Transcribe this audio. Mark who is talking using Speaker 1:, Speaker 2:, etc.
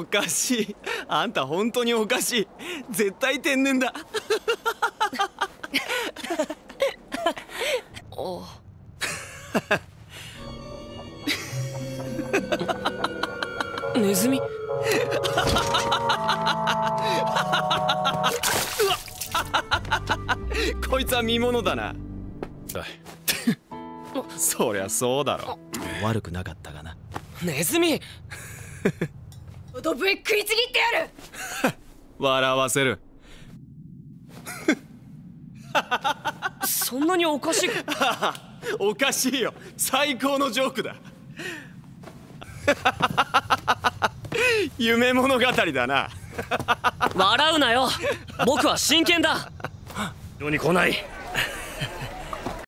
Speaker 1: おかしい。あんた本当におかしい。絶対天然だ。
Speaker 2: おネズミ。
Speaker 1: こいつは見物だな。そりゃそうだろ。悪くなかったがな。
Speaker 2: ネズミ。
Speaker 3: ドブへ食いちぎってやる。
Speaker 1: 笑わせる。
Speaker 2: そんなにおかしい？
Speaker 1: おかしいよ。最高のジョークだ。夢物語だな。
Speaker 2: 笑うなよ。僕は真剣だ。世に来ない